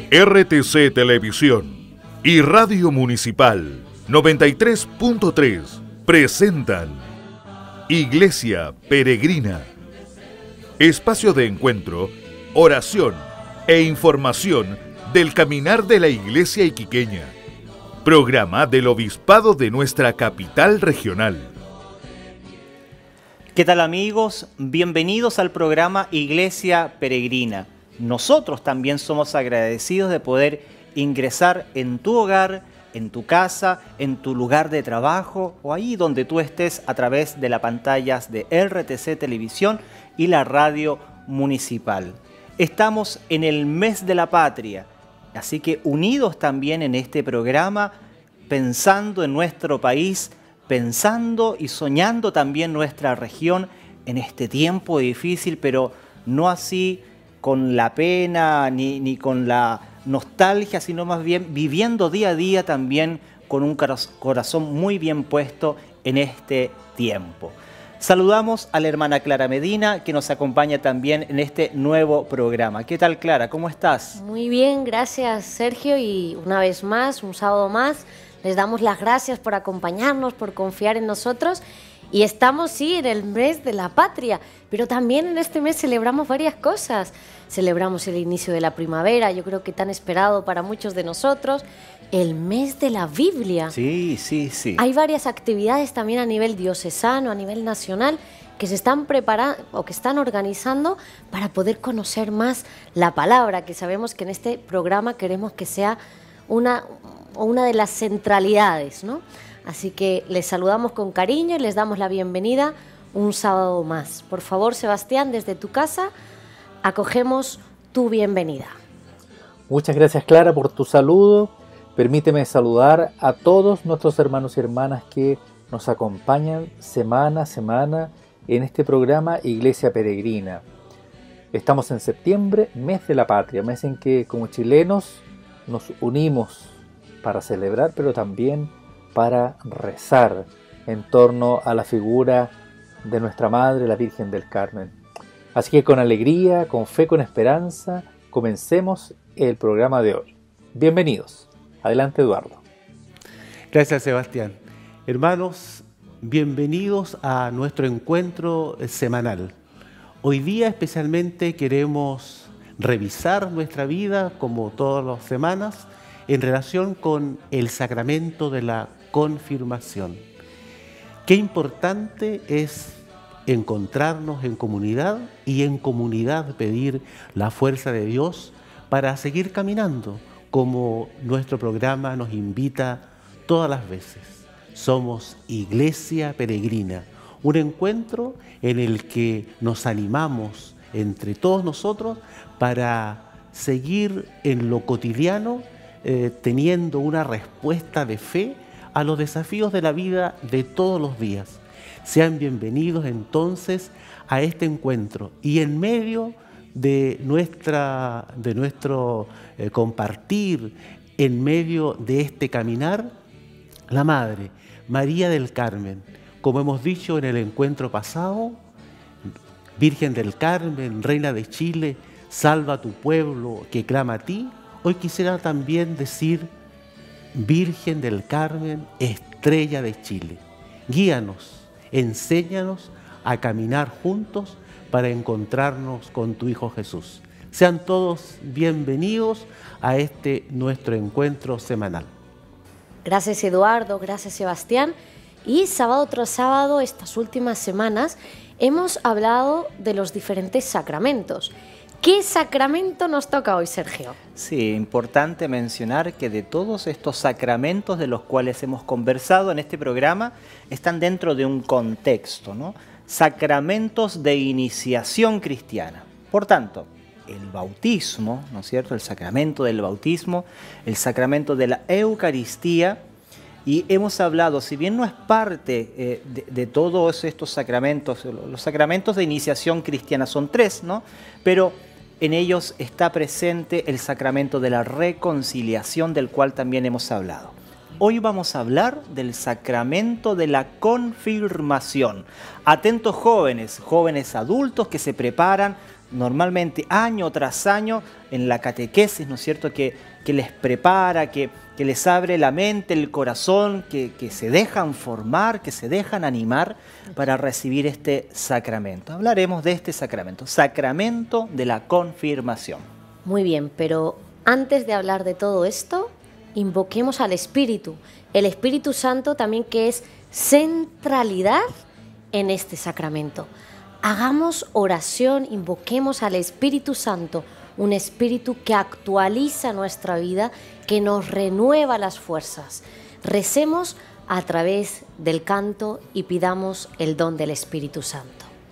RTC Televisión y Radio Municipal 93.3 presentan Iglesia Peregrina, espacio de encuentro, oración e información del caminar de la Iglesia iquiqueña, programa del Obispado de nuestra capital regional. ¿Qué tal, amigos? Bienvenidos al programa Iglesia Peregrina. Nosotros también somos agradecidos de poder ingresar en tu hogar, en tu casa, en tu lugar de trabajo o ahí donde tú estés a través de las pantallas de RTC Televisión y la radio municipal. Estamos en el mes de la patria, así que unidos también en este programa, pensando en nuestro país, pensando y soñando también nuestra región en este tiempo difícil, pero no así con la pena ni con la nostalgia, sino más bien viviendo día a día también con un corazón muy bien puesto en este tiempo. Saludamos a la hermana Clara Medina, que nos acompaña también en este nuevo programa. ¿Qué tal, Clara? ¿Cómo estás? Muy bien, gracias, Sergio, y una vez más, un sábado más, les damos las gracias por acompañarnos, por confiar en nosotros. Y estamos, sí, en el mes de la patria, pero también en este mes celebramos varias cosas. Celebramos el inicio de la primavera, yo creo que tan esperado para muchos de nosotros, el mes de la Biblia. Sí. Hay varias actividades también a nivel diocesano, a nivel nacional, que se están preparando o que están organizando para poder conocer más la palabra, que sabemos que en este programa queremos que sea una de las centralidades, ¿no? Así que les saludamos con cariño y les damos la bienvenida un sábado más. Por favor, Sebastián, desde tu casa, acogemos tu bienvenida. Muchas gracias, Clara, por tu saludo. Permíteme saludar a todos nuestros hermanos y hermanas que nos acompañan semana a semana en este programa Iglesia Peregrina. Estamos en septiembre, mes de la patria, mes en que como chilenos nos unimos para celebrar, pero también para rezar en torno a la figura de nuestra Madre, la Virgen del Carmen. Así que con alegría, con fe, con esperanza, comencemos el programa de hoy. Bienvenidos. Adelante, Eduardo. Gracias, Sebastián. Hermanos, bienvenidos a nuestro encuentro semanal. Hoy día especialmente queremos revisar nuestra vida, como todas las semanas, en relación con el sacramento de la confirmación. Qué importante es encontrarnos en comunidad y en comunidad pedir la fuerza de Dios para seguir caminando, como nuestro programa nos invita todas las veces. Somos Iglesia Peregrina, un encuentro en el que nos animamos entre todos nosotros para seguir en lo cotidiano teniendo una respuesta de fe a los desafíos de la vida de todos los días. Sean bienvenidos entonces a este encuentro y en medio de nuestro compartir, en medio de este caminar, la Madre, María del Carmen, como hemos dicho en el encuentro pasado, Virgen del Carmen, Reina de Chile, salva a tu pueblo que clama a ti. Hoy quisiera también decir, Virgen del Carmen, Estrella de Chile, guíanos, enséñanos a caminar juntos para encontrarnos con tu Hijo Jesús. Sean todos bienvenidos a este nuestro encuentro semanal. Gracias, Eduardo, gracias, Sebastián. Y sábado tras sábado, estas últimas semanas, hemos hablado de los diferentes sacramentos. ¿Qué sacramento nos toca hoy, Sergio? Sí, importante mencionar que de todos estos sacramentos de los cuales hemos conversado en este programa, están dentro de un contexto, ¿no? Sacramentos de iniciación cristiana. Por tanto, el bautismo, ¿no es cierto? El sacramento del bautismo, el sacramento de la Eucaristía, y hemos hablado, si bien no es parte de todos estos sacramentos, los sacramentos de iniciación cristiana son 3, ¿no? Pero en ellos está presente el sacramento de la reconciliación, del cual también hemos hablado. Hoy vamos a hablar del sacramento de la confirmación. Atentos jóvenes adultos que se preparan normalmente año tras año en la catequesis, ¿no es cierto?, que les prepara, que les abre la mente, el corazón, que se dejan formar, que se dejan animar para recibir este sacramento. Hablaremos de este sacramento, sacramento de la confirmación. Muy bien, pero antes de hablar de todo esto, invoquemos al Espíritu, el Espíritu Santo también, que es centralidad en este sacramento. Hagamos oración, invoquemos al Espíritu Santo, un espíritu que actualiza nuestra vida, que nos renueva las fuerzas. Recemos a través del canto y pidamos el don del Espíritu Santo.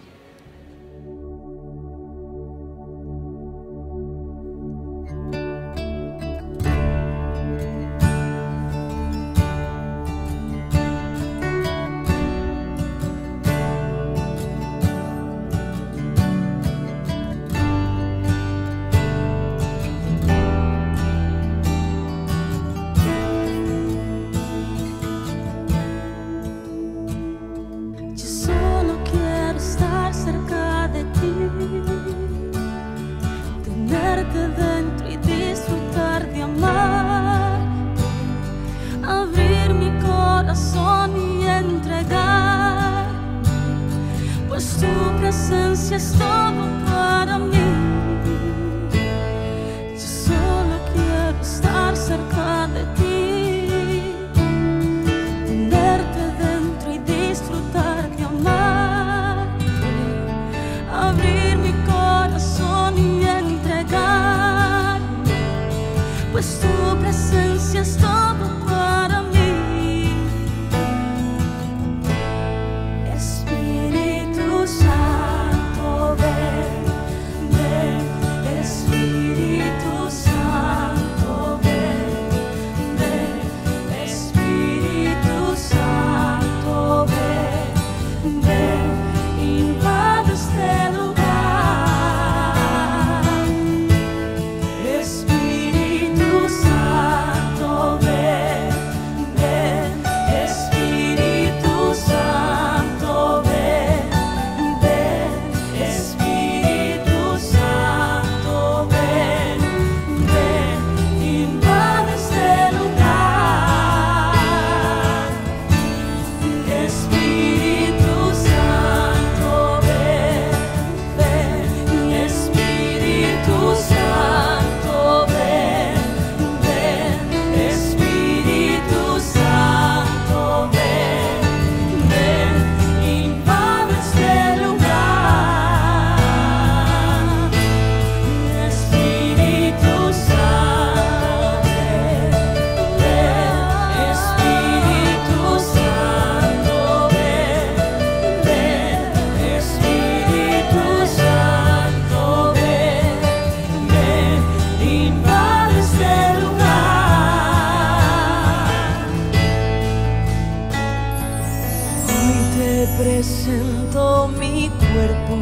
presento mi cuerpo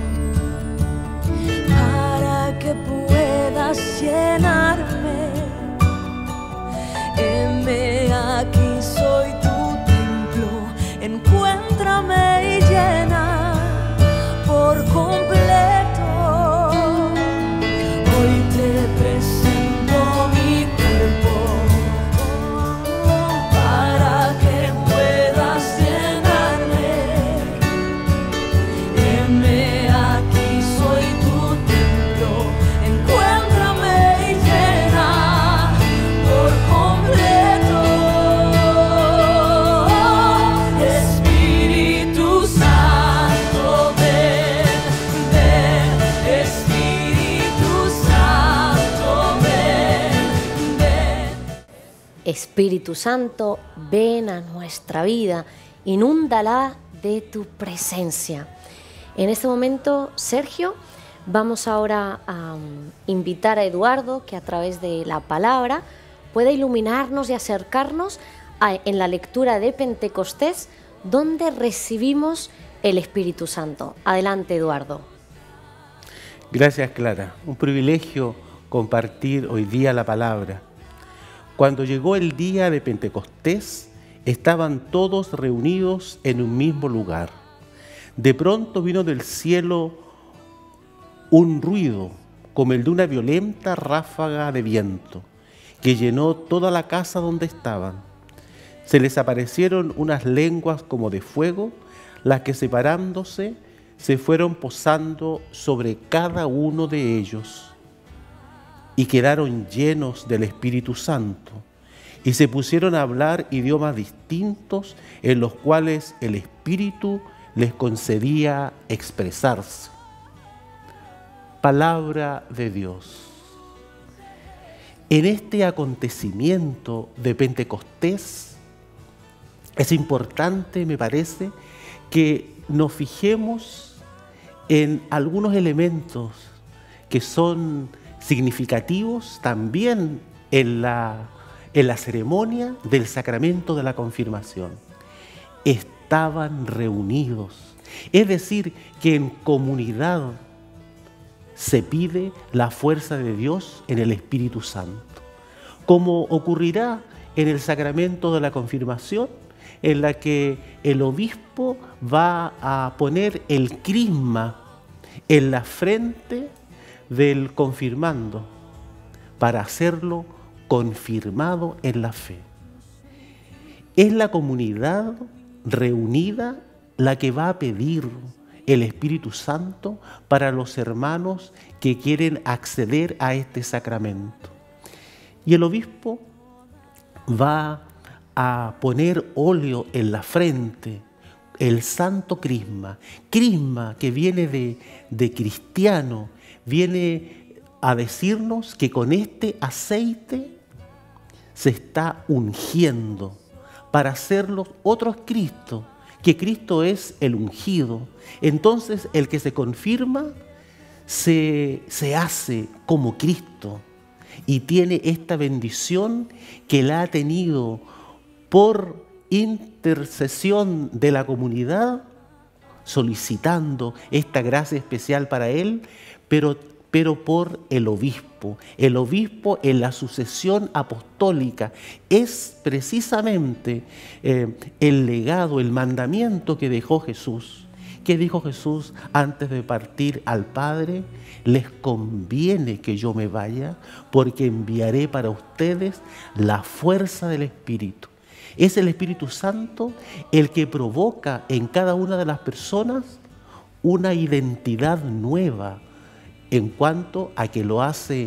para que puedas llenarme. Heme aquí, soy tu templo, encuéntrame y llena por completo. Hoy te presento mi cuerpo para que puedas llenarme. Heme aquí, soy tu templo, encuéntrame y llena por completo. Espíritu Santo, ven, ven. Espíritu Santo, ven, ven. Espíritu Santo, ven a nuestra vida, inúndala de tu presencia. En este momento, Sergio, vamos ahora a invitar a Eduardo que a través de la palabra pueda iluminarnos y acercarnos en la lectura de Pentecostés, donde recibimos el Espíritu Santo. Adelante, Eduardo. Gracias, Clara. Un privilegio compartir hoy día la palabra. Cuando llegó el día de Pentecostés, estaban todos reunidos en un mismo lugar. De pronto vino del cielo un ruido como el de una violenta ráfaga de viento que llenó toda la casa donde estaban. Se les aparecieron unas lenguas como de fuego, las que separándose se fueron posando sobre cada uno de ellos y quedaron llenos del Espíritu Santo y se pusieron a hablar idiomas distintos en los cuales el Espíritu les concedía expresarse. Palabra de Dios. En este acontecimiento de Pentecostés es importante, me parece, que nos fijemos en algunos elementos que son significativos también en la ceremonia del sacramento de la confirmación. Estaban reunidos, es decir, que en comunidad se pide la fuerza de Dios en el Espíritu Santo, como ocurrirá en el sacramento de la confirmación, en la que el obispo va a poner el crisma en la frente del confirmando para hacerlo confirmado en la fe. Es la comunidad reunida la que va a pedir el Espíritu Santo para los hermanos que quieren acceder a este sacramento. Y el obispo va a poner óleo en la frente, el santo crisma, crisma que viene de cristiano, viene a decirnos que con este aceite se está ungiendo para hacerlos otros Cristo, que Cristo es el ungido. Entonces el que se confirma se hace como Cristo y tiene esta bendición que la ha tenido por intercesión de la comunidad, solicitando esta gracia especial para él, pero por el obispo. El obispo en la sucesión apostólica es precisamente el legado, el mandamiento que dejó Jesús. ¿Qué dijo Jesús antes de partir al Padre? Les conviene que yo me vaya, porque enviaré para ustedes la fuerza del Espíritu. Es el Espíritu Santo el que provoca en cada una de las personas una identidad nueva, en cuanto a que lo hace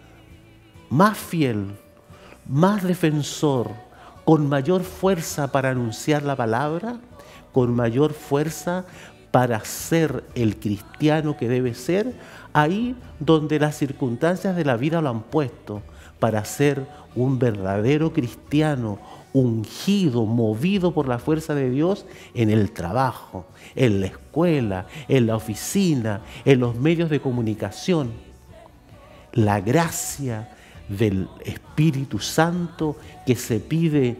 más fiel, más defensor, con mayor fuerza para anunciar la palabra, con mayor fuerza para ser el cristiano que debe ser, ahí donde las circunstancias de la vida lo han puesto, para ser un verdadero cristiano, ungido, movido por la fuerza de Dios en el trabajo, en la escuela, en la oficina, en los medios de comunicación. La gracia del Espíritu Santo que se pide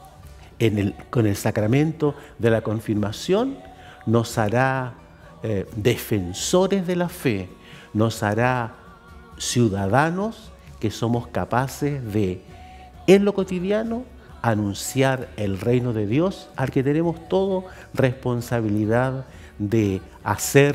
con el sacramento de la confirmación nos hará defensores de la fe, nos hará ciudadanos que somos capaces de, en lo cotidiano, anunciar el reino de Dios, al que tenemos todo responsabilidad de hacer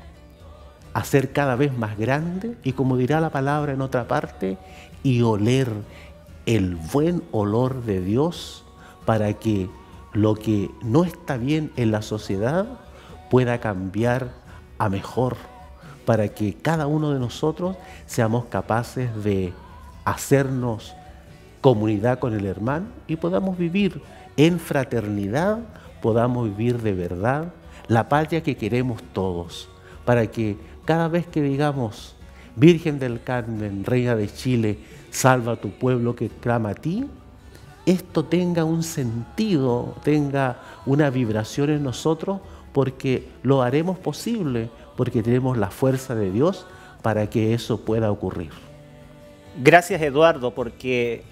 cada vez más grande, y como dirá la palabra en otra parte, y oler el buen olor de Dios para que lo que no está bien en la sociedad pueda cambiar a mejor, para que cada uno de nosotros seamos capaces de hacernos comunidad con el hermano y podamos vivir en fraternidad, podamos vivir de verdad la patria que queremos todos, para que cada vez que digamos Virgen del Carmen, Reina de Chile, salva a tu pueblo que clama a ti, esto tenga un sentido, tenga una vibración en nosotros, porque lo haremos posible, porque tenemos la fuerza de Dios para que eso pueda ocurrir. Gracias, Eduardo, porque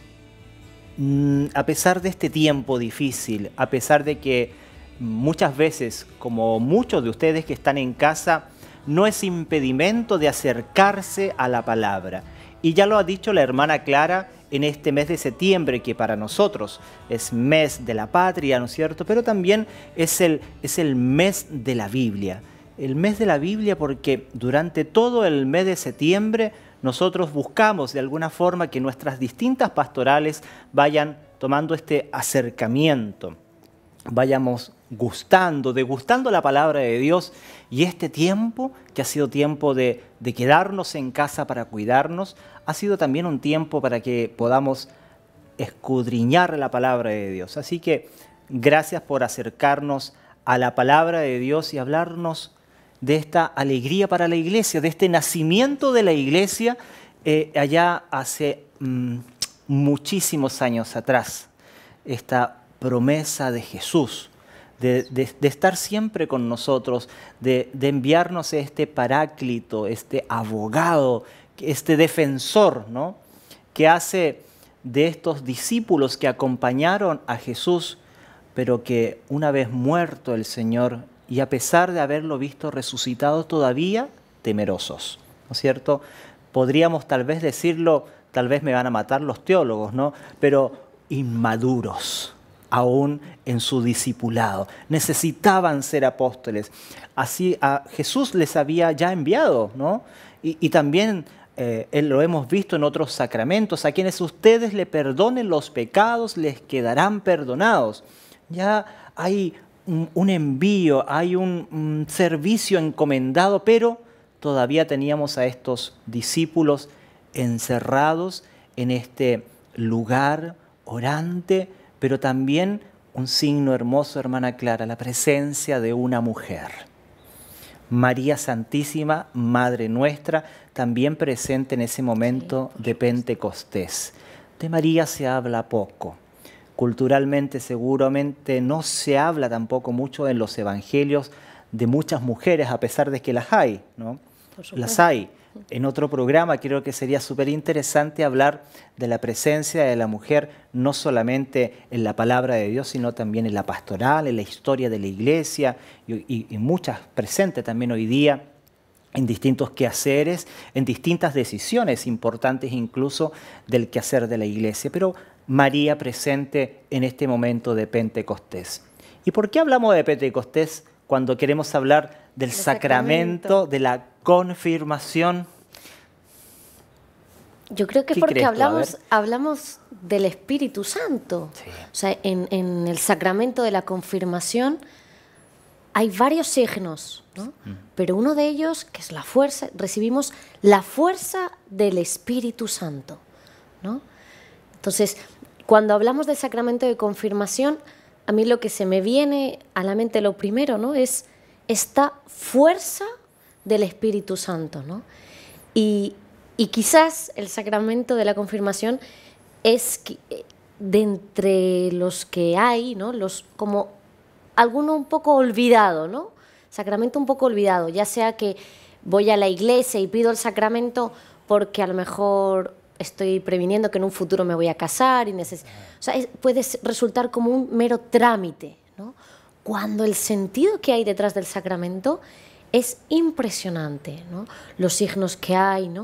a pesar de este tiempo difícil, a pesar de que muchas veces, como muchos de ustedes que están en casa, no es impedimento de acercarse a la palabra. Y ya lo ha dicho la hermana Clara en este mes de septiembre, que para nosotros es mes de la patria, ¿no es cierto? Pero también es el mes de la Biblia. el mes de la Biblia porque durante todo el mes de septiembre nosotros buscamos de alguna forma que nuestras distintas pastorales vayan tomando este acercamiento, vayamos degustando la palabra de Dios, y este tiempo, que ha sido tiempo de quedarnos en casa para cuidarnos, ha sido también un tiempo para que podamos escudriñar la palabra de Dios. Así que gracias por acercarnos a la palabra de Dios y hablarnos de esta alegría para la iglesia, de este nacimiento de la iglesia allá hace muchísimos años atrás. Esta promesa de Jesús, de estar siempre con nosotros, de enviarnos este paráclito, este abogado, este defensor, ¿no? Que hace de estos discípulos que acompañaron a Jesús, pero que una vez muerto el Señor, y a pesar de haberlo visto resucitado, todavía temerosos, ¿no es cierto? Podríamos tal vez decirlo, tal vez me van a matar los teólogos, ¿no? Pero inmaduros aún en su discipulado. Necesitaban ser apóstoles. Así a Jesús les había ya enviado, ¿no? Y también lo hemos visto en otros sacramentos. A quienes ustedes le perdonen los pecados, les quedarán perdonados. Ya hay un envío, hay un servicio encomendado, pero todavía teníamos a estos discípulos encerrados en este lugar orante, pero también un signo hermoso, hermana Clara, la presencia de una mujer. María Santísima, Madre nuestra, también presente en ese momento de Pentecostés. De María se habla poco. Culturalmente seguramente no se habla tampoco mucho en los evangelios de muchas mujeres, a pesar de que las hay, ¿no? Las hay. En otro programa creo que sería súper interesante hablar de la presencia de la mujer, no solamente en la palabra de Dios, sino también en la pastoral, en la historia de la iglesia, y muchas presentes también hoy día en distintos quehaceres, en distintas decisiones importantes incluso del quehacer de la iglesia. Pero María presente en este momento de Pentecostés. ¿Y por qué hablamos de Pentecostés cuando queremos hablar del sacramento de la confirmación? Yo creo que porque hablamos del Espíritu Santo. Sí. O sea, en el sacramento de la confirmación hay varios signos, ¿no? Pero uno de ellos, que es la fuerza, recibimos la fuerza del Espíritu Santo, ¿no? Entonces, cuando hablamos del sacramento de confirmación, a mí lo que se me viene a la mente lo primero, ¿no? Es esta fuerza del Espíritu Santo, ¿no? Y quizás el sacramento de la confirmación es de entre los que hay, ¿no? Como alguno un poco olvidado, ¿no? Sacramento un poco olvidado, ya sea que voy a la iglesia y pido el sacramento porque a lo mejor estoy previniendo que en un futuro me voy a casar y o sea, puede resultar como un mero trámite, ¿no? Cuando el sentido que hay detrás del sacramento es impresionante, ¿no? Los signos que hay, ¿no?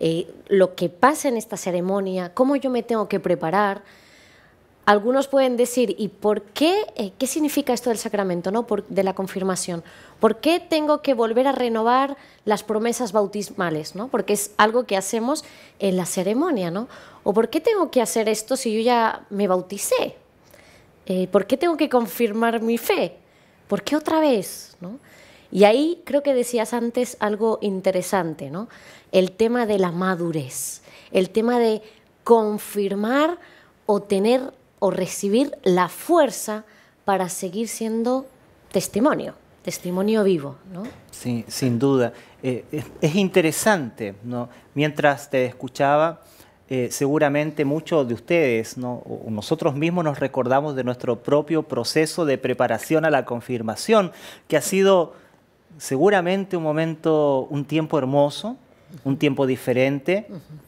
Lo que pasa en esta ceremonia, cómo yo me tengo que preparar. Algunos pueden decir, ¿y por qué? ¿Qué significa esto del sacramento, ¿no? De la confirmación? ¿Por qué tengo que volver a renovar las promesas bautismales, ¿no? Porque es algo que hacemos en la ceremonia, ¿no? ¿O por qué tengo que hacer esto si yo ya me bauticé? ¿Por qué tengo que confirmar mi fe? ¿Por qué otra vez, ¿no? Y ahí creo que decías antes algo interesante, ¿no? El tema de la madurez, el tema de confirmar o tener o recibir la fuerza para seguir siendo testimonio vivo, ¿no? Sí, sin duda. Es interesante, ¿no? Mientras te escuchaba, seguramente muchos de ustedes, ¿no? O nosotros mismos nos recordamos de nuestro propio proceso de preparación a la confirmación, que ha sido seguramente un tiempo hermoso, un tiempo diferente.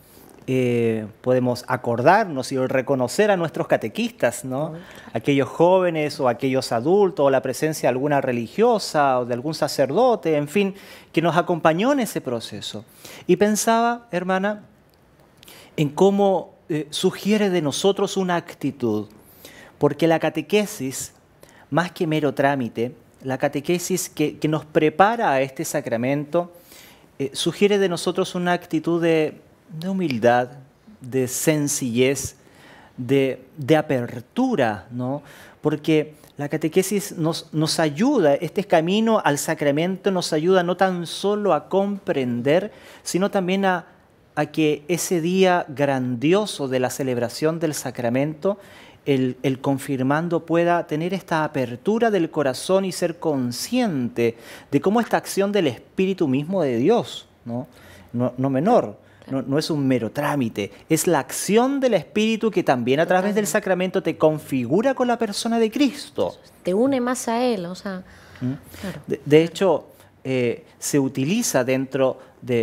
Podemos acordarnos y reconocer a nuestros catequistas, ¿no? Aquellos jóvenes o aquellos adultos, o la presencia de alguna religiosa o de algún sacerdote, en fin, que nos acompañó en ese proceso. Y pensaba, hermana, en cómo sugiere de nosotros una actitud, porque la catequesis, más que mero trámite, la catequesis que nos prepara a este sacramento, sugiere de nosotros una actitud de humildad, de sencillez, de apertura, ¿no? Porque la catequesis nos ayuda, este camino al sacramento nos ayuda no tan solo a comprender, sino también a que ese día grandioso de la celebración del sacramento, el confirmando pueda tener esta apertura del corazón y ser consciente de cómo esta acción del Espíritu mismo de Dios, no menor, no es un mero trámite, es la acción del Espíritu que también a través del sacramento te configura con la persona de Cristo. Te une más a Él, o sea... Claro. De hecho, se utiliza dentro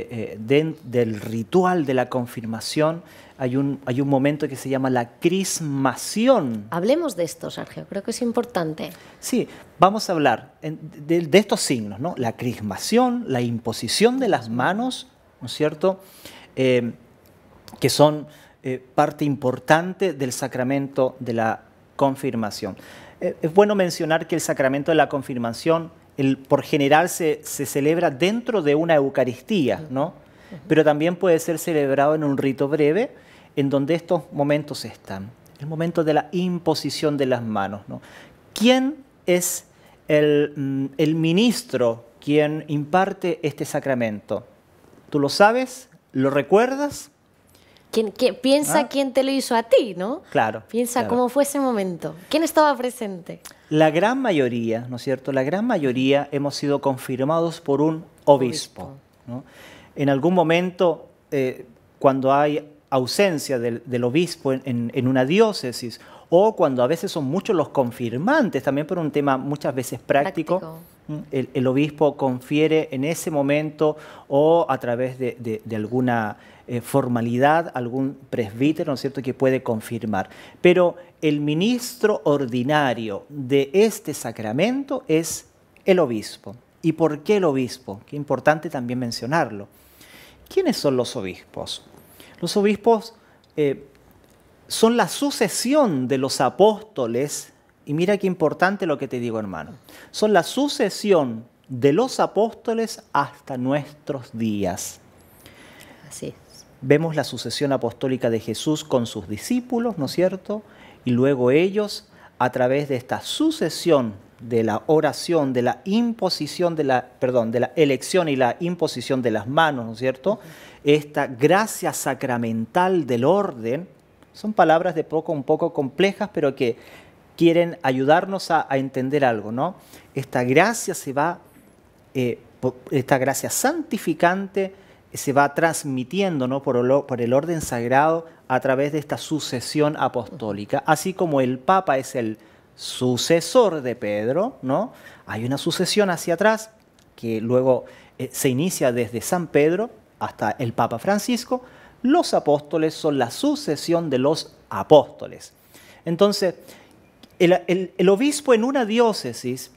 del ritual de la confirmación, hay un momento que se llama la crismación. Hablemos de esto, Sergio, creo que es importante. Sí, vamos a hablar de estos signos, ¿no? La crismación, la imposición de las manos, ¿no es cierto?, que son parte importante del sacramento de la confirmación. Es bueno mencionar que el sacramento de la confirmación, por general, se celebra dentro de una Eucaristía, ¿no? Pero también puede ser celebrado en un rito breve, en donde estos momentos están. El momento de la imposición de las manos, ¿no? ¿Quién es el ministro quien imparte este sacramento? ¿Tú lo sabes? ¿Lo recuerdas? Piensa quién te lo hizo a ti, ¿no? Claro. Piensa claro. cómo fue ese momento. ¿Quién estaba presente? La gran mayoría, ¿no es cierto? La gran mayoría hemos sido confirmados por un obispo, ¿no? En algún momento, cuando hay ausencia del obispo en una diócesis, o cuando a veces son muchos los confirmantes, también por un tema muchas veces práctico. El obispo confiere en ese momento o a través de alguna formalidad, algún presbítero, ¿no es cierto?, que puede confirmar. Pero el ministro ordinario de este sacramento es el obispo. ¿Y por qué el obispo? Qué importante también mencionarlo. ¿Quiénes son los obispos? Los obispos son la sucesión de los apóstoles. Y mira qué importante lo que te digo, hermano. Son la sucesión de los apóstoles hasta nuestros días. Así es. Vemos la sucesión apostólica de Jesús con sus discípulos, ¿no es cierto? Y luego ellos, a través de esta sucesión de la oración, de la imposición, de la elección y la imposición de las manos, ¿no es cierto? Esta gracia sacramental del orden, son palabras un poco complejas, pero que quieren ayudarnos a entender algo, ¿no? Esta gracia esta gracia santificante se va transmitiendo, ¿no?, por el orden sagrado a través de esta sucesión apostólica. Así como el Papa es el sucesor de Pedro, ¿no? Hay una sucesión hacia atrás que luego se inicia desde San Pedro hasta el Papa Francisco. Los apóstoles son la sucesión de los apóstoles. Entonces, el obispo en una diócesis,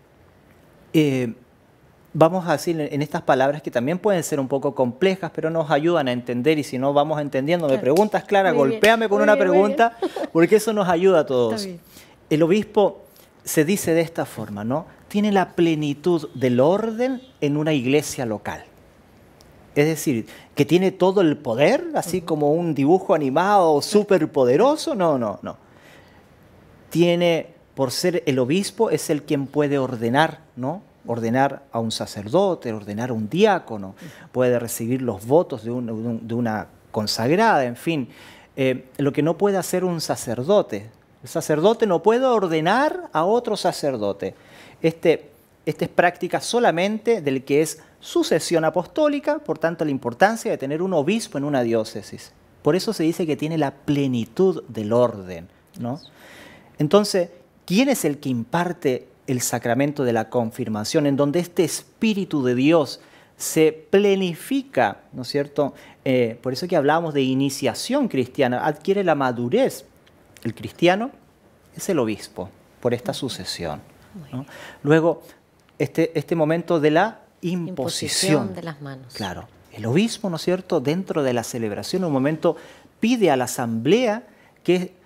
vamos a decir en estas palabras que también pueden ser un poco complejas, pero nos ayudan a entender, y si no vamos entendiendo, me preguntas, Clara, golpéame con una pregunta, porque eso nos ayuda a todos. El obispo se dice de esta forma, ¿no? Tiene la plenitud del orden en una iglesia local. Es decir, que tiene todo el poder, así como un dibujo animado súper poderoso. No. Tiene, por ser el obispo, es el quien puede ordenar, ¿no? Ordenar a un sacerdote, ordenar a un diácono, puede recibir los votos de una consagrada, en fin. Lo que no puede hacer un sacerdote. El sacerdote no puede ordenar a otro sacerdote. Esta es práctica solamente del que es sucesión apostólica, por tanto la importancia de tener un obispo en una diócesis. Por eso se dice que tiene la plenitud del orden, ¿no? Entonces, ¿quién es el que imparte el sacramento de la confirmación, en donde este Espíritu de Dios se plenifica, ¿no es cierto? Por eso que hablábamos de iniciación cristiana, adquiere la madurez. El cristiano es el obispo, por esta sucesión, ¿no? Luego, este momento de la imposición de las manos. Claro, el obispo, ¿no es cierto?, dentro de la celebración, un momento pide a la asamblea que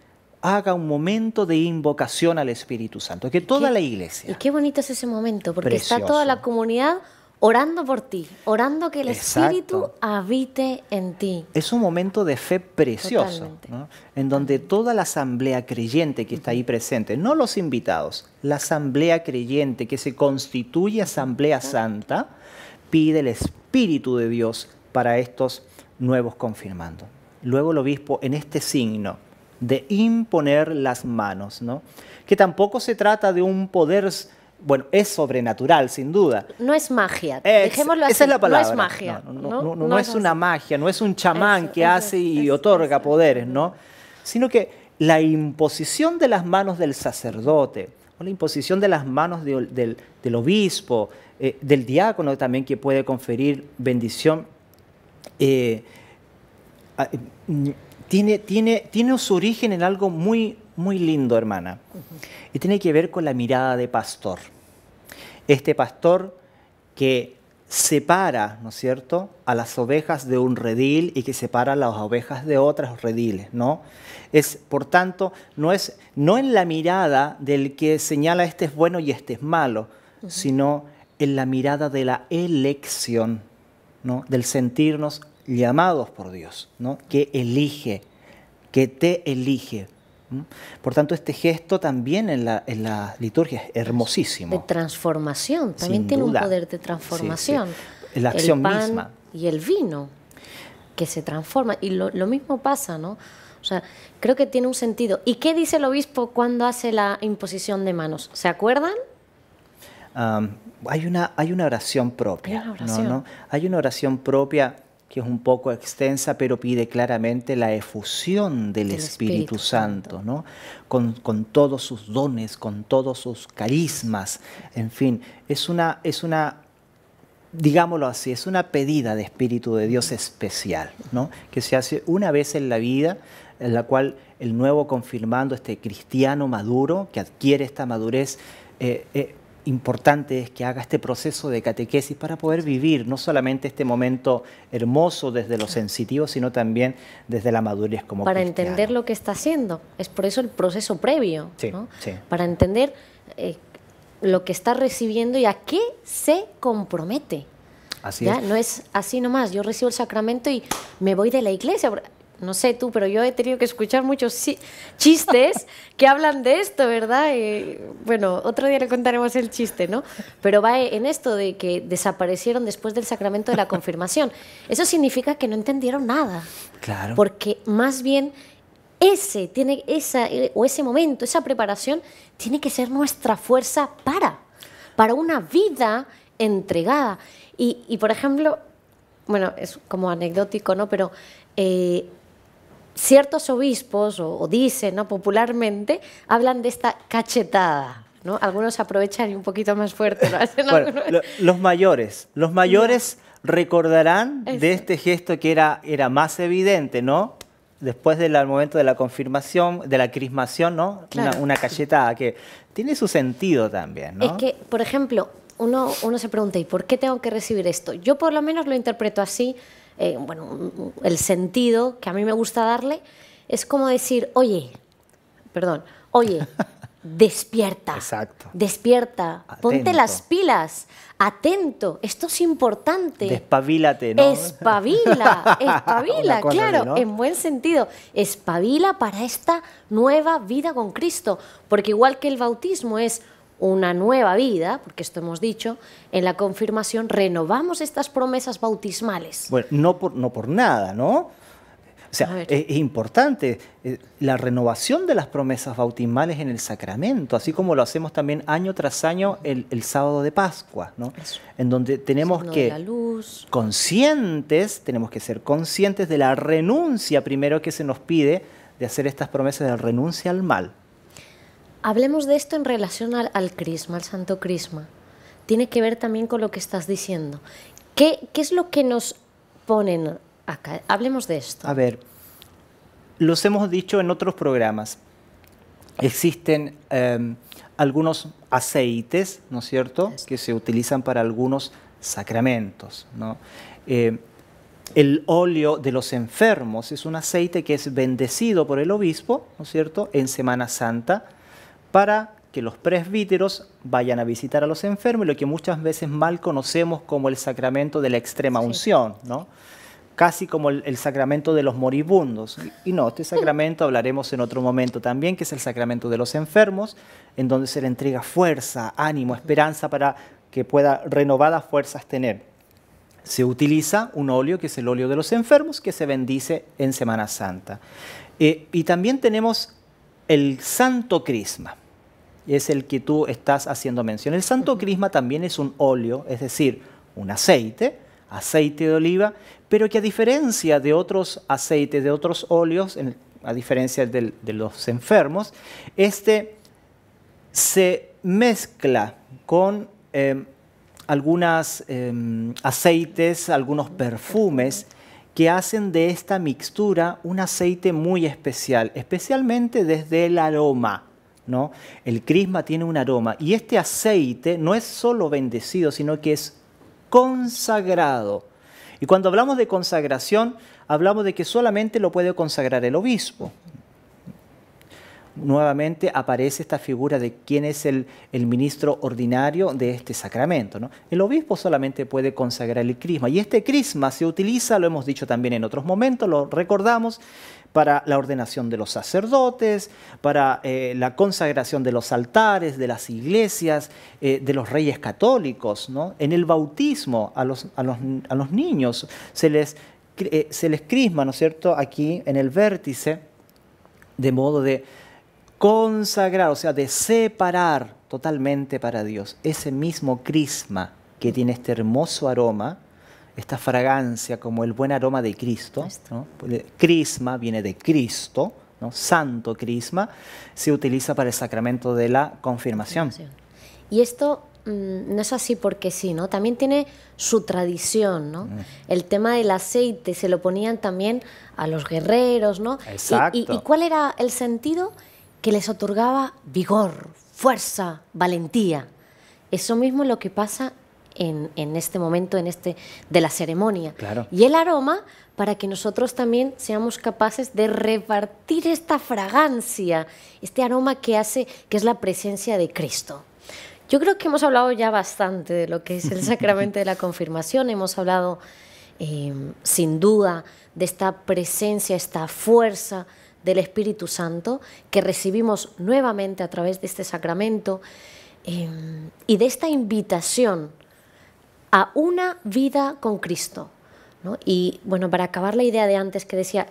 haga un momento de invocación al Espíritu Santo, que toda la iglesia. Y qué bonito es ese momento, porque Precioso. está toda la comunidad orando por ti, orando que el Exacto. Espíritu habite en ti. Es un momento de fe precioso, Totalmente. ¿no? En donde toda la asamblea creyente que está ahí presente, no los invitados, la asamblea creyente que se constituye asamblea santa, pide el Espíritu de Dios para estos nuevos confirmandos. Luego el obispo, en este signo de imponer las manos, ¿no? Que tampoco se trata de un poder, bueno, es sobrenatural, sin duda. No es magia, dejémoslo así. Esa es la palabra. No es magia. No es una así. magia, no es un chamán Eso, que eso hace es, y eso, otorga eso. poderes, ¿no? Sino que la imposición de las manos del sacerdote, o la imposición de las manos del obispo, del diácono también, que puede conferir bendición, tiene su origen en algo muy, muy lindo, hermana. Y tiene que ver con la mirada de pastor. Este pastor que separa, ¿no es cierto?, a las ovejas de un redil y que separa a las ovejas de otros rediles, ¿no? Es, por tanto, no en la mirada del que señala este es bueno y este es malo, sino en la mirada de la elección, ¿no?, del sentirnos llamados por Dios, ¿no?, que elige, que te elige. Por tanto, este gesto también en la liturgia es hermosísimo. De transformación, también Sin tiene duda. un poder de transformación. Sí, sí. La acción el pan misma. Y el vino, que se transforma. Y lo mismo pasa, ¿no? O sea, creo que tiene un sentido. ¿Y qué dice el obispo cuando hace la imposición de manos? ¿Se acuerdan? Hay una oración propia. Hay una oración. ¿no? Hay una oración propia que es un poco extensa, pero pide claramente la efusión del Espíritu Santo, ¿no? Con todos sus dones, con todos sus carismas, en fin, es una, digámoslo así, es una pedida de Espíritu de Dios especial, ¿no?, que se hace una vez en la vida, en la cual el nuevo confirmando, este cristiano maduro, que adquiere esta madurez, importante es que haga este proceso de catequesis para poder vivir no solamente este momento hermoso desde lo sensitivo, sino también desde la madurez como Para cristiano. entender lo que está haciendo. Es por eso el proceso previo, Sí, ¿no? sí. Para entender lo que está recibiendo y a qué se compromete. Así ¿Ya? es. No es así nomás, yo recibo el sacramento y me voy de la iglesia. No sé tú, pero yo he tenido que escuchar muchos chistes que hablan de esto, ¿verdad? Bueno, otro día le contaremos el chiste, ¿no? Pero va en esto de que desaparecieron después del sacramento de la confirmación. Eso significa que no entendieron nada. Claro. Porque más bien ese momento, esa preparación, tiene que ser nuestra fuerza para una vida entregada. Y por ejemplo, bueno, es como anecdótico, ¿no? Pero ciertos obispos, o dicen, ¿no?, popularmente, hablan de esta cachetada, ¿no? Algunos aprovechan y un poquito más fuerte lo hacen. Bueno, los mayores recordarán de este gesto que era más evidente, ¿no? Después del momento de la confirmación, de la crismación, ¿no? Claro. Una cachetada que tiene su sentido también, ¿no? Es que, por ejemplo, uno se pregunta, ¿y por qué tengo que recibir esto? Yo por lo menos lo interpreto así. Bueno, el sentido que a mí me gusta darle es como decir, oye, despierta. Exacto. Despierta, ponte Atento. las pilas, atento, esto es importante. Despabilate, ¿no? Espabila, Una cosa claro, así, ¿no? en buen sentido. Espabila para esta nueva vida con Cristo. Porque igual que el bautismo es una nueva vida, porque esto hemos dicho, en la confirmación renovamos estas promesas bautismales. Bueno, no por nada, ¿no? O A sea, ver. es importante la renovación de las promesas bautismales en el sacramento, así como lo hacemos también año tras año el sábado de Pascua, ¿no? Eso. En donde tenemos Signo que de la luz. tenemos que ser conscientes de la renuncia primero que se nos pide de hacer estas promesas de renuncia al mal. Hablemos de esto en relación al crisma, al santo crisma. Tiene que ver también con lo que estás diciendo. ¿Qué es lo que nos ponen acá? Hablemos de esto. A ver, los hemos dicho en otros programas. Existen algunos aceites, ¿no es cierto?, que se utilizan para algunos sacramentos, ¿no? El óleo de los enfermos es un aceite que es bendecido por el obispo, ¿no es cierto?, en Semana Santa, para que los presbíteros vayan a visitar a los enfermos, lo que muchas veces mal conocemos como el sacramento de la extrema unción, ¿no? Casi como el sacramento de los moribundos. Y no, este sacramento hablaremos en otro momento también, que es el sacramento de los enfermos, en donde se le entrega fuerza, ánimo, esperanza para que pueda renovadas fuerzas tener. Se utiliza un óleo, que es el óleo de los enfermos, que se bendice en Semana Santa. Y también tenemos el Santo Crisma, es el que tú estás haciendo mención. El Santo Crisma también es un óleo, es decir, un aceite de oliva, pero que a diferencia de otros aceites, de otros óleos, a diferencia de los enfermos, este se mezcla con algunos aceites, algunos perfumes que hacen de esta mixtura un aceite muy especial, especialmente desde el aroma, ¿no? El crisma tiene un aroma y este aceite no es solo bendecido, sino que es consagrado. Y cuando hablamos de consagración, hablamos de que solamente lo puede consagrar el obispo. Nuevamente aparece esta figura de quién es el ministro ordinario de este sacramento, ¿no? El obispo solamente puede consagrar el crisma. Y este crisma se utiliza, lo hemos dicho también en otros momentos, lo recordamos, para la ordenación de los sacerdotes, para la consagración de los altares, de las iglesias, de los reyes católicos, ¿no? En el bautismo a los niños se les crisma, ¿no es cierto?, aquí en el vértice, de modo de consagrar, o sea, de separar totalmente para Dios. Ese mismo crisma que tiene este hermoso aroma, esta fragancia como el buen aroma de Cristo, ¿no? Crisma viene de Cristo, ¿no? Santo crisma, se utiliza para el sacramento de la confirmación. Y esto no es así porque sí, ¿no? También tiene su tradición, ¿no? El tema del aceite se lo ponían también a los guerreros, ¿no? Exacto. ¿Y cuál era el sentido? Que les otorgaba vigor, fuerza, valentía. Eso mismo es lo que pasa en este momento de la ceremonia. Claro. Y el aroma para que nosotros también seamos capaces de repartir esta fragancia, este aroma que es la presencia de Cristo. Yo creo que hemos hablado ya bastante de lo que es el sacramento de la confirmación, hemos hablado sin duda de esta presencia, esta fuerza del Espíritu Santo que recibimos nuevamente a través de este sacramento y de esta invitación a una vida con Cristo, ¿no? Y bueno, para acabar la idea de antes que decía,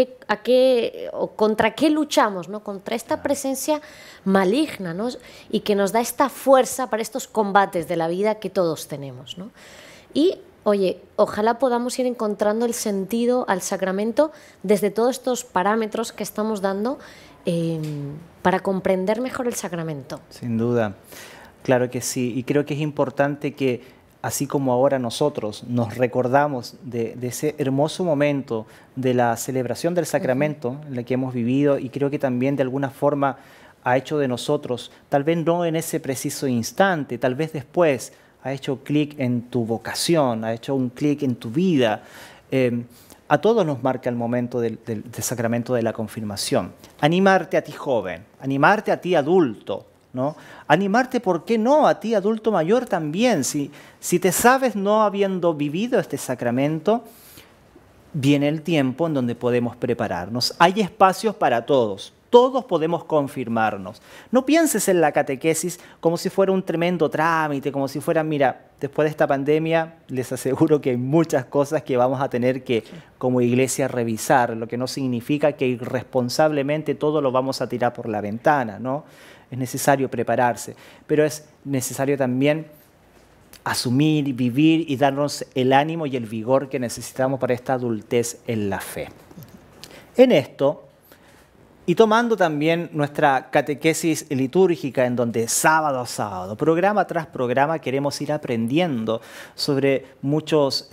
¿contra qué luchamos, ¿no? Contra esta presencia maligna, ¿no? Y que nos da esta fuerza para estos combates de la vida que todos tenemos, ¿no? Y oye, ojalá podamos ir encontrando el sentido al sacramento desde todos estos parámetros que estamos dando para comprender mejor el sacramento. Sin duda, claro que sí. Y creo que es importante que, así como ahora nosotros nos recordamos de ese hermoso momento de la celebración del sacramento en la que hemos vivido, y creo que también de alguna forma ha hecho de nosotros, tal vez no en ese preciso instante, tal vez después, ha hecho clic en tu vocación, ha hecho un clic en tu vida. A todos nos marca el momento del sacramento de la confirmación. Animarte a ti joven, animarte a ti adulto, ¿no? Animarte, ¿por qué no?, a ti adulto mayor también. Si te sabes no habiendo vivido este sacramento, viene el tiempo en donde podemos prepararnos. Hay espacios para todos. Todos podemos confirmarnos. No pienses en la catequesis como si fuera un tremendo trámite, como si fuera, mira, después de esta pandemia les aseguro que hay muchas cosas que vamos a tener que como iglesia revisar, lo que no significa que irresponsablemente todo lo vamos a tirar por la ventana, ¿no? Es necesario prepararse, pero es necesario también asumir, vivir y darnos el ánimo y el vigor que necesitamos para esta adultez en la fe. En esto, y tomando también nuestra catequesis litúrgica, en donde sábado a sábado, programa tras programa, queremos ir aprendiendo sobre muchos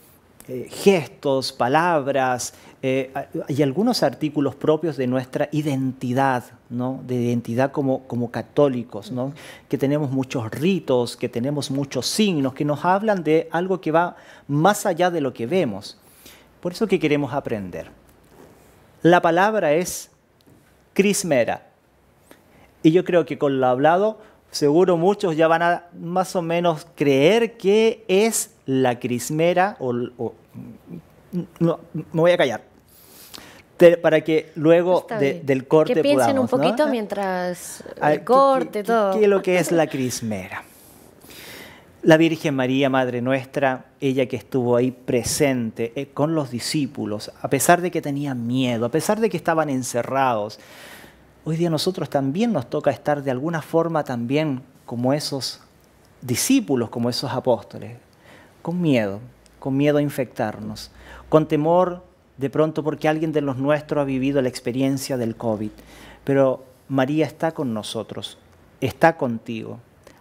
gestos, palabras y algunos artículos propios de nuestra identidad, ¿no? De identidad como católicos, ¿no? Que tenemos muchos ritos, que tenemos muchos signos, que nos hablan de algo que va más allá de lo que vemos. Por eso que queremos aprender. La palabra es crismera. Y yo creo que con lo hablado, seguro muchos ya van a más o menos creer qué es la crismera. No, me voy a callar. Para que luego del corte que piensen podamos, un poquito, ¿no? mientras A ver, el corte, todo. ¿Qué es lo que es la crismera? La Virgen María, Madre Nuestra, ella que estuvo ahí presente con los discípulos, a pesar de que tenían miedo, a pesar de que estaban encerrados, hoy día nosotros también nos toca estar de alguna forma también como esos discípulos, como esos apóstoles, con miedo a infectarnos, con temor de pronto porque alguien de los nuestros ha vivido la experiencia del COVID. Pero María está con nosotros, está contigo.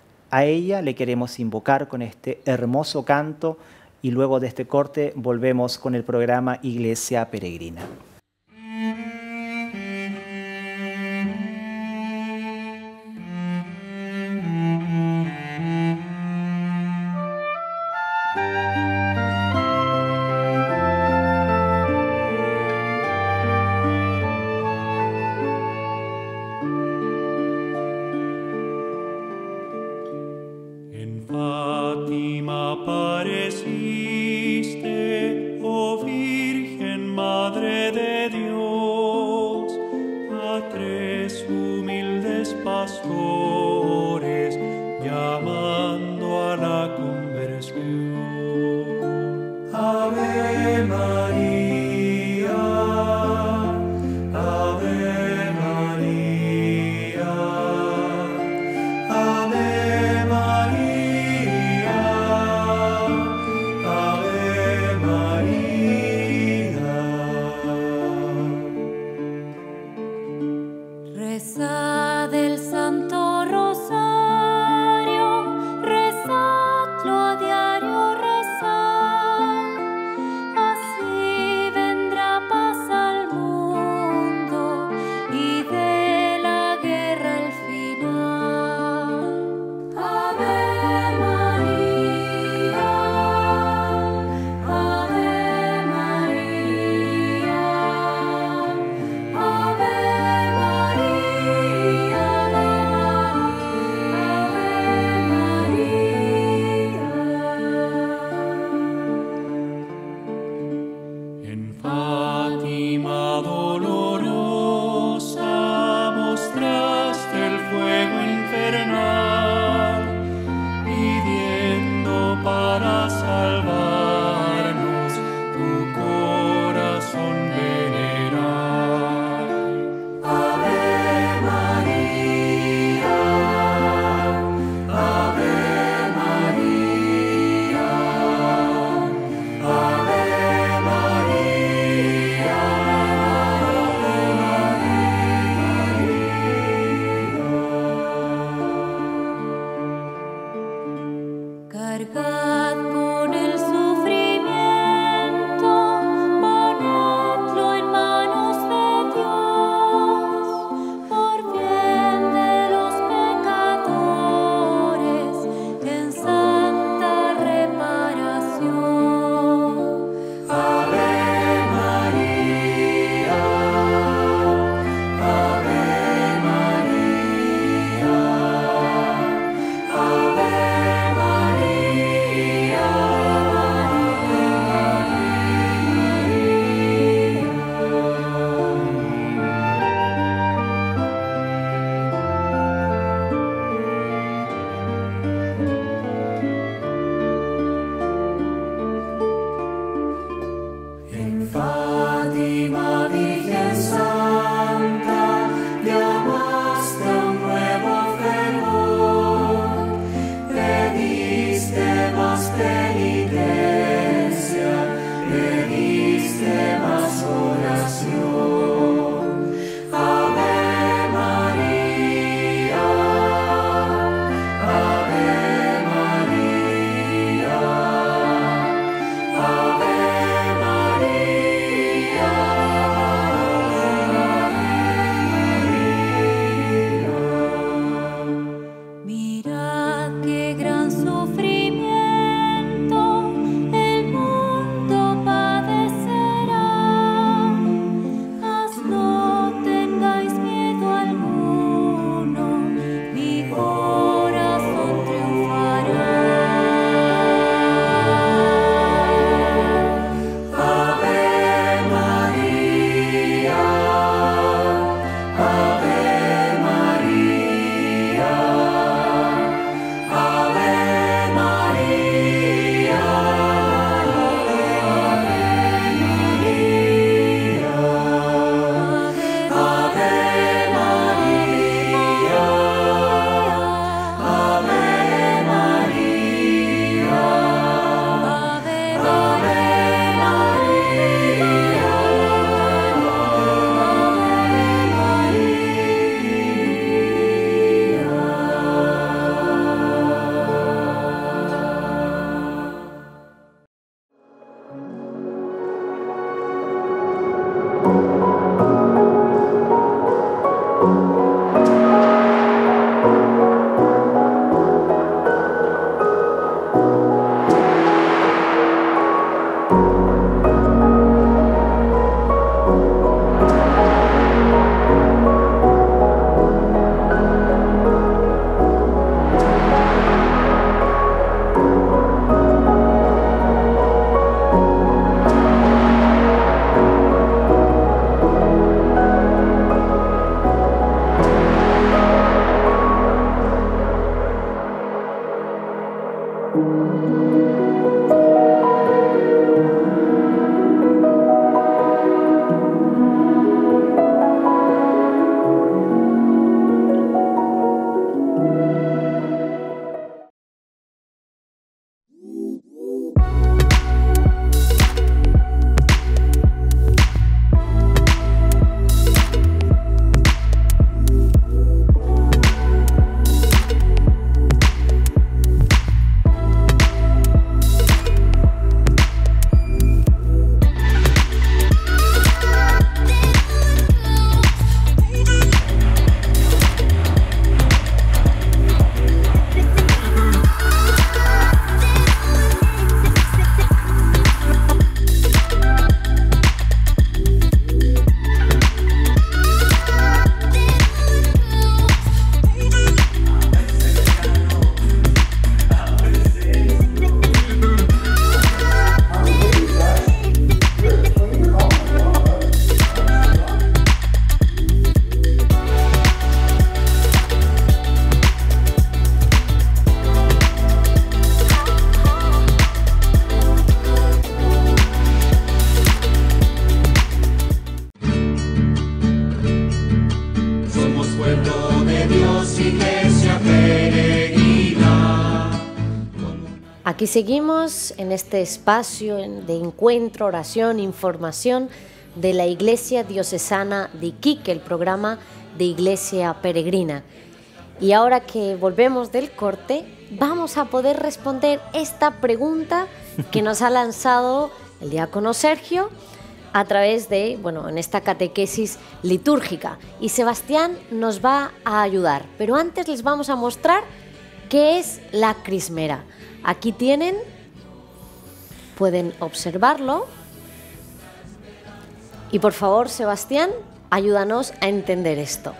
A ella le queremos invocar con este hermoso canto y luego de este corte volvemos con el programa Iglesia Peregrina. Sufrimiento el mundo padecerá. Aquí seguimos en este espacio de encuentro, oración, información de la Iglesia Diocesana de Iquique, el programa de Iglesia Peregrina. Y ahora que volvemos del corte, vamos a poder responder esta pregunta que nos ha lanzado el diácono Sergio a través de, en esta catequesis litúrgica. Y Sebastián nos va a ayudar. Pero antes les vamos a mostrar qué es la crismera. Aquí tienen, pueden observarlo. Y por favor, Sebastián, ayúdanos a entender esto.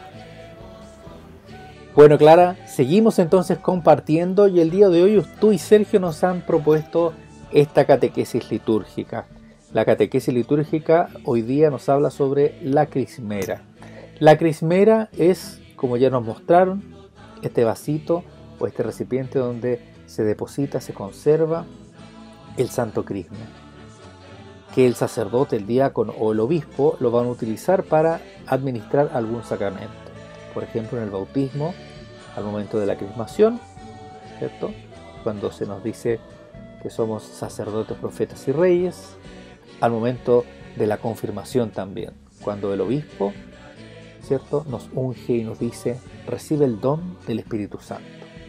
Bueno, Clara, seguimos entonces compartiendo y el día de hoy tú y Sergio nos han propuesto esta catequesis litúrgica. La catequesis litúrgica hoy día nos habla sobre la crismera. La crismera es, como ya nos mostraron, este vasito o este recipiente donde se deposita, se conserva el santo crisma, que el sacerdote, el diácono o el obispo lo van a utilizar para administrar algún sacramento. Por ejemplo, en el bautismo, al momento de la crismación, ¿cierto? Cuando se nos dice que somos sacerdotes, profetas y reyes, al momento de la confirmación también, cuando el obispo, ¿cierto?, nos unge y nos dice, recibe el don del Espíritu Santo.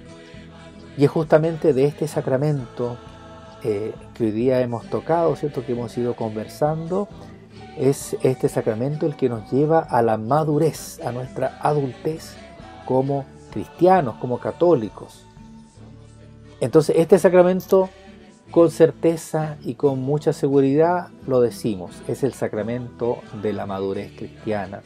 Y es justamente de este sacramento que hoy día hemos tocado, ¿cierto?, que hemos ido conversando, es este sacramento el que nos lleva a la madurez, a nuestra adultez como cristianos, como católicos. Entonces este sacramento, con certeza y con mucha seguridad lo decimos, es el sacramento de la madurez cristiana.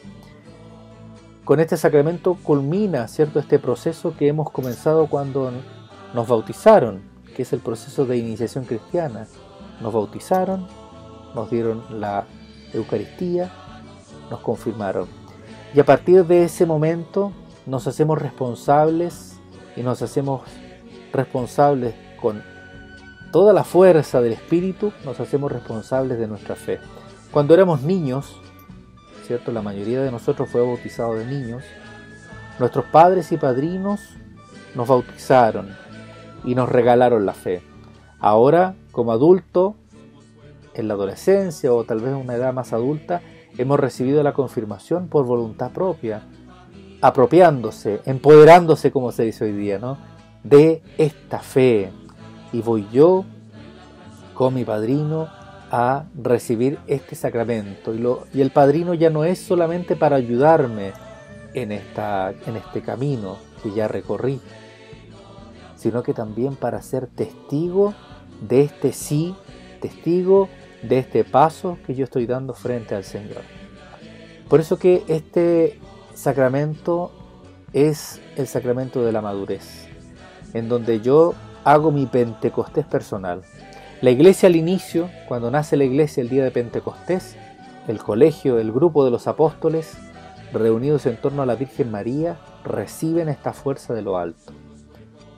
Con este sacramento culmina, ¿cierto?, este proceso que hemos comenzado cuando nos bautizaron, que es el proceso de iniciación cristiana. Nos bautizaron, nos dieron la Eucaristía, nos confirmaron. Y a partir de ese momento nos hacemos responsables y nos hacemos responsables con toda la fuerza del Espíritu, nos hacemos responsables de nuestra fe. Cuando éramos niños, ¿cierto?, la mayoría de nosotros fue bautizado de niños, nuestros padres y padrinos nos bautizaron y nos regalaron la fe. Ahora, como adulto, en la adolescencia o tal vez en una edad más adulta, hemos recibido la confirmación por voluntad propia, apropiándose, empoderándose, como se dice hoy día, ¿no?, de esta fe. Y voy yo con mi padrino a recibir este sacramento. Y el padrino ya no es solamente para ayudarme en este camino que ya recorrí, sino que también para ser testigo de este sí, testigo de este paso que yo estoy dando frente al Señor. Por eso que este sacramento es el sacramento de la madurez, en donde yo hago mi Pentecostés personal. La iglesia al inicio, cuando nace la iglesia el día de Pentecostés, el colegio, el grupo de los apóstoles, reunidos en torno a la Virgen María, reciben esta fuerza de lo alto.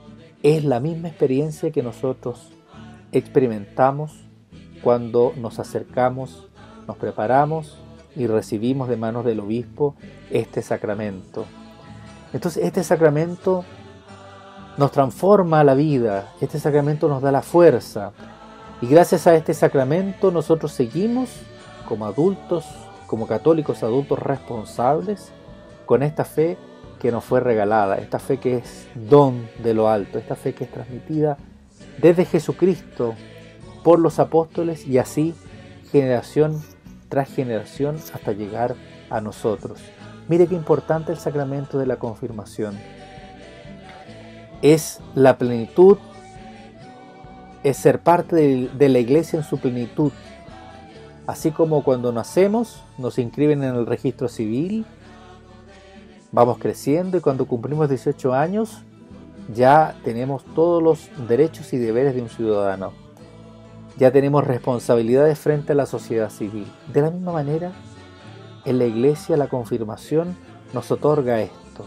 es la misma experiencia que nosotros experimentamos cuando nos acercamos, nos preparamos y recibimos de manos del obispo este sacramento. Entonces este sacramento nos transforma la vida, este sacramento nos da la fuerza, y gracias a este sacramento nosotros seguimos como adultos, como católicos adultos responsables, con esta fe que nos fue regalada, esta fe que es don de lo alto, esta fe que es transmitida desde Jesucristo por los apóstoles y así generación tras generación hasta llegar a nosotros. Mire qué importante el sacramento de la confirmación. Es la plenitud, es ser parte de la iglesia en su plenitud. Así como cuando nacemos nos inscriben en el registro civil, vamos creciendo y cuando cumplimos 18 años ya tenemos todos los derechos y deberes de un ciudadano. Ya tenemos responsabilidades frente a la sociedad civil. De la misma manera, en la iglesia la confirmación nos otorga esto.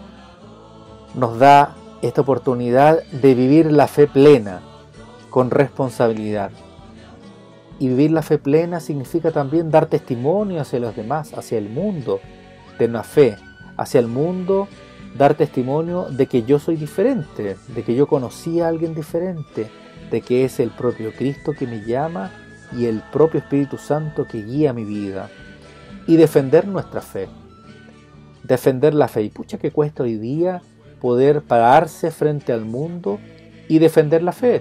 Nos da esta oportunidad de vivir la fe plena, con responsabilidad. Y vivir la fe plena significa también dar testimonio hacia los demás, hacia el mundo, de una fe, hacia el mundo, dar testimonio de que yo soy diferente, de que yo conocí a alguien diferente, de que es el propio Cristo que me llama y el propio Espíritu Santo que guía mi vida. Y defender nuestra fe, defender la fe. Y pucha que cuesta hoy día poder pararse frente al mundo y defender la fe.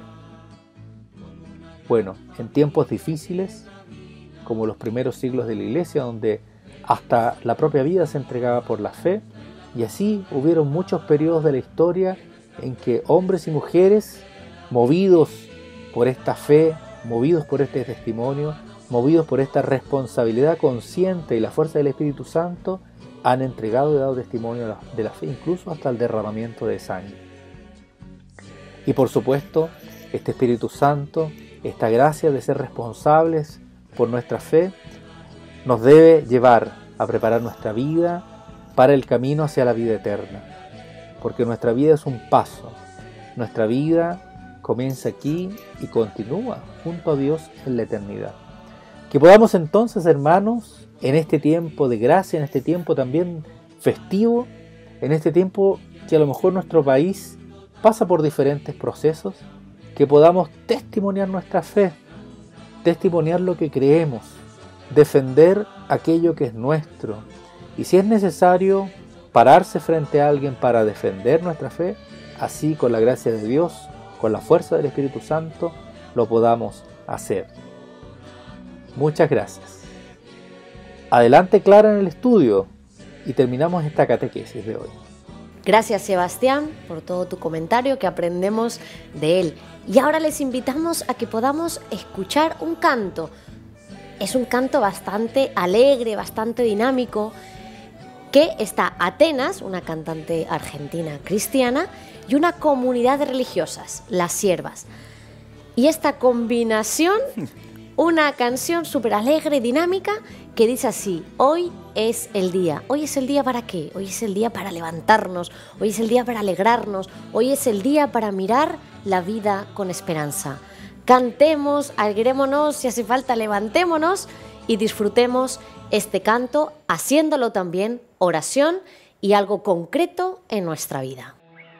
Bueno, en tiempos difíciles, como los primeros siglos de la iglesia, donde hasta la propia vida se entregaba por la fe, y así hubieron muchos periodos de la historia en que hombres y mujeres, movidos por esta fe, movidos por este testimonio, movidos por esta responsabilidad consciente y la fuerza del Espíritu Santo, han entregado y dado testimonio de la fe, incluso hasta el derramamiento de sangre. Y por supuesto, este Espíritu Santo, esta gracia de ser responsables por nuestra fe, nos debe llevar a preparar nuestra vida para el camino hacia la vida eterna. Porque nuestra vida es un paso. Nuestra vida comienza aquí y continúa junto a Dios en la eternidad. Que podamos entonces, hermanos, en este tiempo de gracia, en este tiempo también festivo, en este tiempo que a lo mejor nuestro país pasa por diferentes procesos, que podamos testimoniar nuestra fe, testimoniar lo que creemos, defender aquello que es nuestro. Y si es necesario pararse frente a alguien para defender nuestra fe, así con la gracia de Dios, con la fuerza del Espíritu Santo, lo podamos hacer. Muchas gracias. Adelante Clara en el estudio y terminamos esta catequesis de hoy. Gracias Sebastián por todo tu comentario, que aprendemos de él. Y ahora les invitamos a que podamos escuchar un canto. Es un canto bastante alegre, bastante dinámico, que está Atenas, una cantante argentina cristiana, y una comunidad de religiosas, las siervas. Y esta combinación, una canción súper alegre y dinámica que dice así: hoy es el día. ¿Hoy es el día para qué? Hoy es el día para levantarnos, hoy es el día para alegrarnos, hoy es el día para mirar la vida con esperanza. Cantemos, alegrémonos, si hace falta levantémonos y disfrutemos este canto, haciéndolo también oración y algo concreto en nuestra vida.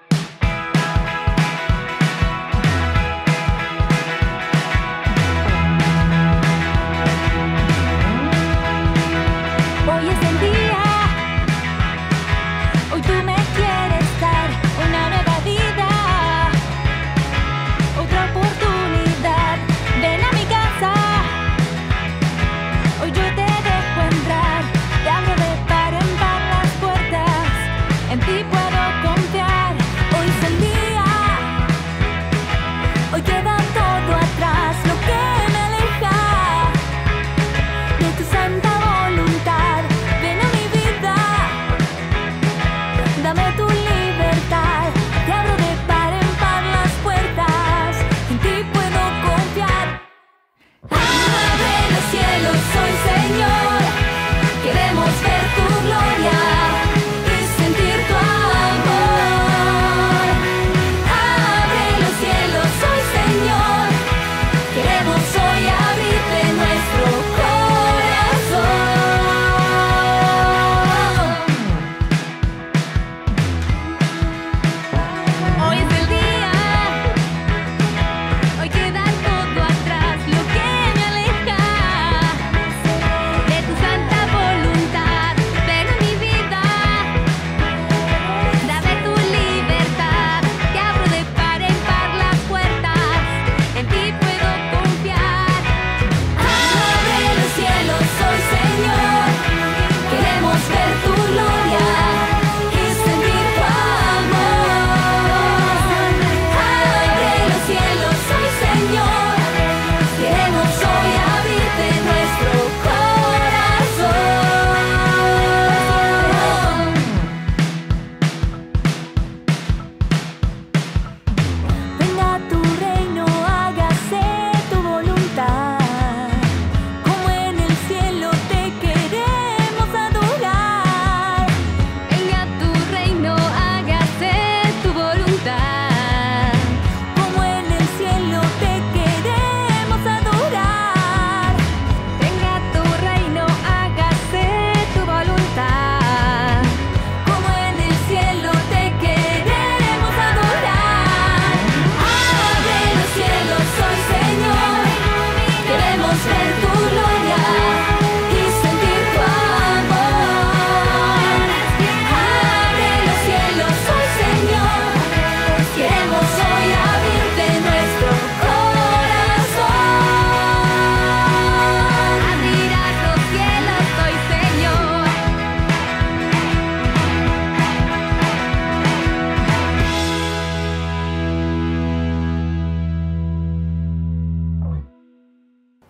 Hoy es el día, hoy tú me quieres dar una nueva vida, otra oportunidad. Ven a mi casa, hoy yo te dejo entrar, te abro de par en par las puertas, en ti puedo confiar.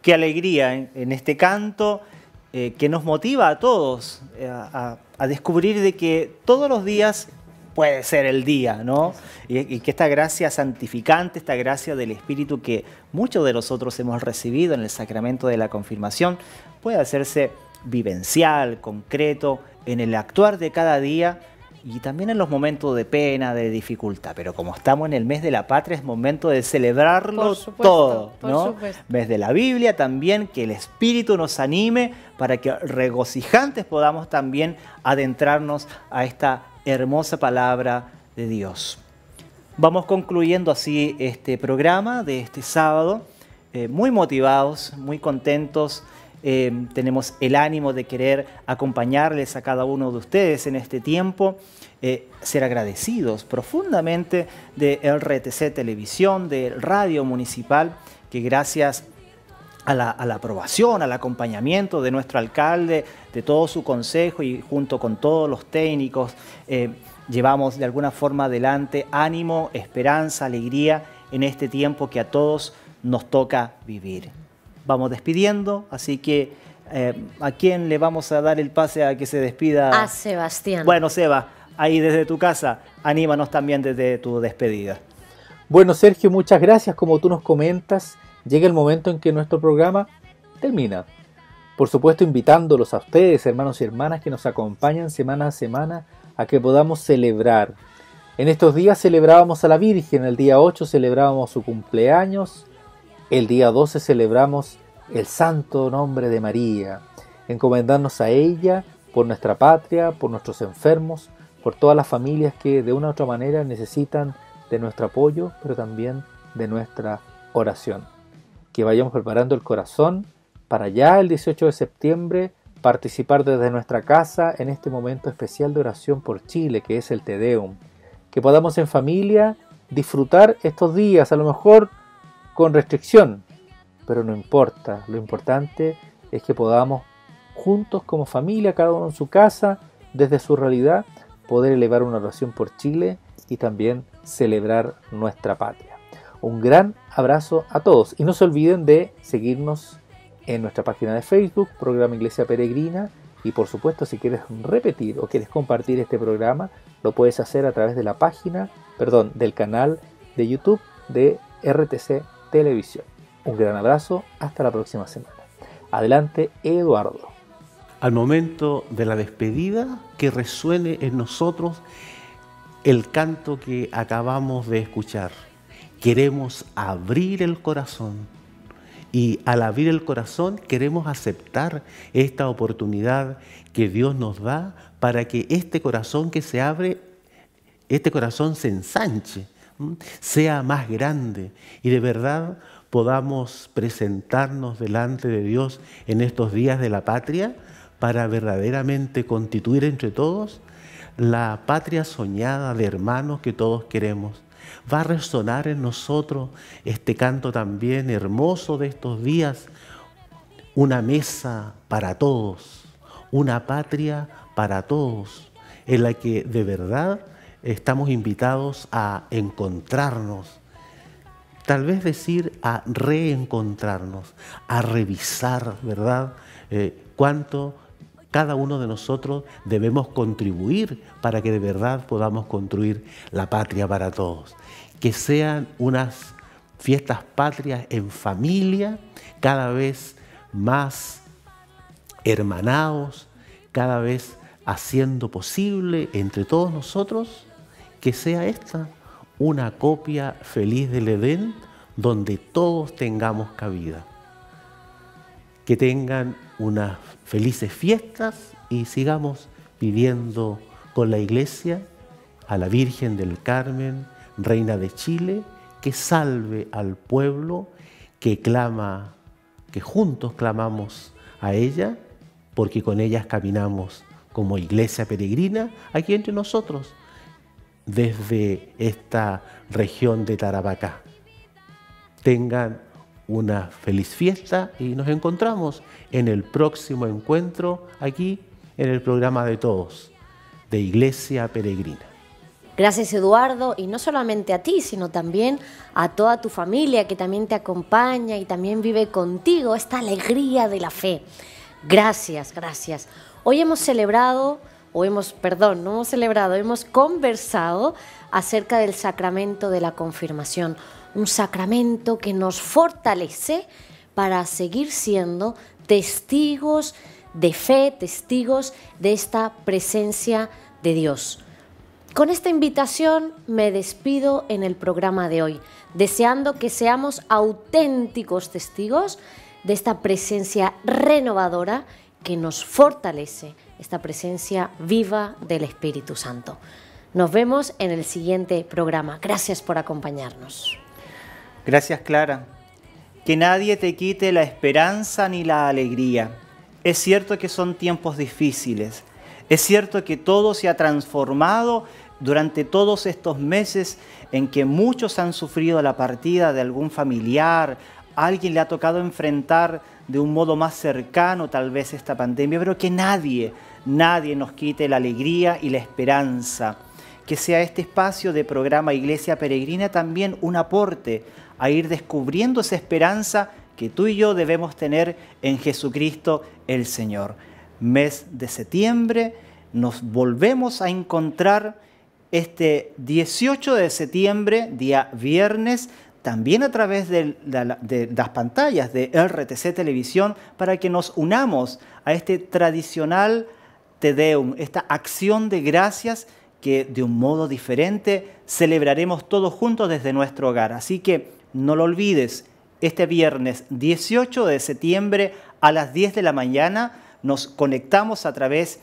qué alegría en este canto que nos motiva a todos a descubrir de que todos los días puede ser el día, ¿no? Y que esta gracia santificante, esta gracia del Espíritu que muchos de nosotros hemos recibido en el sacramento de la confirmación, puede hacerse vivencial, concreto, en el actuar de cada día y también en los momentos de pena, de dificultad. Pero como estamos en el mes de la patria, es momento de celebrarlo todo, ¿no? Por supuesto. Mes de la Biblia también, que el Espíritu nos anime para que regocijantes podamos también adentrarnos a esta hermosa palabra de Dios. Vamos concluyendo así este programa de este sábado, muy motivados, muy contentos. Tenemos el ánimo de querer acompañarles a cada uno de ustedes en este tiempo, ser agradecidos profundamente de RTC Televisión, de Radio Municipal, que gracias a la aprobación, al acompañamiento de nuestro alcalde, de todo su consejo y junto con todos los técnicos, llevamos de alguna forma adelante ánimo, esperanza, alegría en este tiempo que a todos nos toca vivir. Vamos despidiendo, así que ¿a quién le vamos a dar el pase a que se despida? A Sebastián. Bueno, Seba, ahí desde tu casa, anímanos también desde tu despedida. Bueno, Sergio, muchas gracias. Como tú nos comentas, llega el momento en que nuestro programa termina. Por supuesto, invitándolos a ustedes, hermanos y hermanas, que nos acompañan semana a semana a que podamos celebrar. En estos días celebrábamos a la Virgen, el día 8 celebrábamos su cumpleaños, el día 12 celebramos el santo nombre de María, encomendarnos a ella por nuestra patria, por nuestros enfermos, por todas las familias que de una u otra manera necesitan de nuestro apoyo, pero también de nuestra oración. Que vayamos preparando el corazón para ya el 18 de septiembre participar desde nuestra casa en este momento especial de oración por Chile, que es el Te Deum. Que podamos en familia disfrutar estos días, a lo mejor con restricción, pero no importa. Lo importante es que podamos juntos como familia, cada uno en su casa, desde su realidad, poder elevar una oración por Chile y también celebrar nuestra patria. Un gran abrazo a todos y no se olviden de seguirnos en nuestra página de Facebook, Programa Iglesia Peregrina, y por supuesto si quieres repetir o quieres compartir este programa, lo puedes hacer a través de la página, del canal de YouTube de RTC Televisión. Un gran abrazo, hasta la próxima semana. Adelante, Eduardo. Al momento de la despedida, que resuene en nosotros el canto que acabamos de escuchar. Queremos abrir el corazón y al abrir el corazón queremos aceptar esta oportunidad que Dios nos da para que este corazón que se abre, este corazón se ensanche, sea más grande y de verdad podamos presentarnos delante de Dios en estos días de la patria para verdaderamente constituir entre todos la patria soñada de hermanos que todos queremos. Va a resonar en nosotros este canto también hermoso de estos días, una mesa para todos, una patria para todos, en la que de verdad estamos invitados a encontrarnos, tal vez decir a reencontrarnos, a revisar, ¿verdad? Cuánto cada uno de nosotros debemos contribuir para que de verdad podamos construir la patria para todos. Que sean unas fiestas patrias en familia, cada vez más hermanados, cada vez haciendo posible entre todos nosotros que sea esta una copia feliz del Edén donde todos tengamos cabida. Que tengan unas felices fiestas y sigamos pidiendo con la Iglesia a la Virgen del Carmen, Reina de Chile, que salve al pueblo que clama, que juntos clamamos a ella, porque con ellas caminamos como Iglesia Peregrina aquí entre nosotros, desde esta región de Tarapacá. Tengan una feliz fiesta y nos encontramos en el próximo encuentro aquí en el programa de todos, de Iglesia Peregrina. Gracias, Eduardo, y no solamente a ti, sino también a toda tu familia que también te acompaña y también vive contigo esta alegría de la fe. Gracias, gracias. Hoy hemos celebrado, hemos conversado acerca del sacramento de la confirmación, un sacramento que nos fortalece para seguir siendo testigos de fe, testigos de esta presencia de Dios. Con esta invitación me despido en el programa de hoy, deseando que seamos auténticos testigos de esta presencia renovadora que nos fortalece, esta presencia viva del Espíritu Santo. Nos vemos en el siguiente programa. Gracias por acompañarnos. Gracias, Clara. Que nadie te quite la esperanza ni la alegría. Es cierto que son tiempos difíciles. Es cierto que todo se ha transformado durante todos estos meses en que muchos han sufrido la partida de algún familiar, a alguien le ha tocado enfrentar de un modo más cercano tal vez esta pandemia, pero que nadie nos quite la alegría y la esperanza. Que sea este espacio de programa Iglesia Peregrina también un aporte a ir descubriendo esa esperanza que tú y yo debemos tener en Jesucristo el Señor. Mes de septiembre, nos volvemos a encontrar este 18 de septiembre, día viernes, también a través de las pantallas de RTC Televisión, para que nos unamos a este tradicional Te Deum, esta acción de gracias que de un modo diferente celebraremos todos juntos desde nuestro hogar. Así que no lo olvides, este viernes 18 de septiembre a las 10 de la mañana nos conectamos a través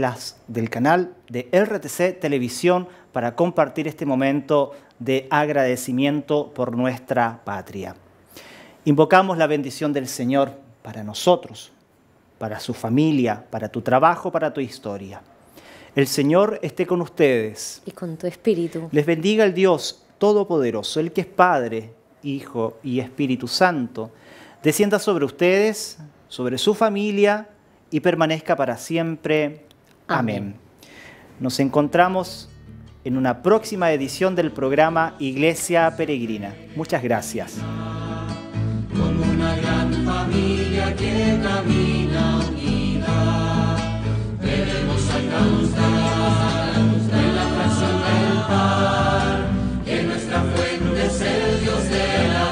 del canal de RTC Televisión para compartir este momento de agradecimiento por nuestra patria. Invocamos la bendición del Señor para nosotros, para su familia, para tu trabajo, para tu historia. El Señor esté con ustedes. Y con tu espíritu. Les bendiga el Dios Todopoderoso, el que es Padre, Hijo y Espíritu Santo. Descienda sobre ustedes, sobre su familia y permanezca para siempre. Amén. Nos encontramos en una próxima edición del programa Iglesia Peregrina. Muchas gracias. Como una gran familia que camina unida, debemos alcanzar en la pasión del pan, que nuestra fuente es el Dios de la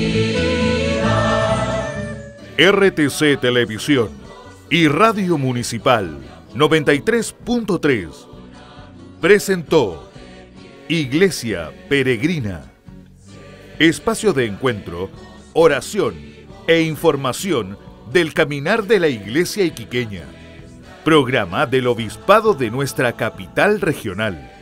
vida. RTC Televisión y Radio Municipal 93.3 presentó Iglesia Peregrina, espacio de encuentro, oración e información del caminar de la Iglesia iquiqueña, programa del Obispado de nuestra capital regional.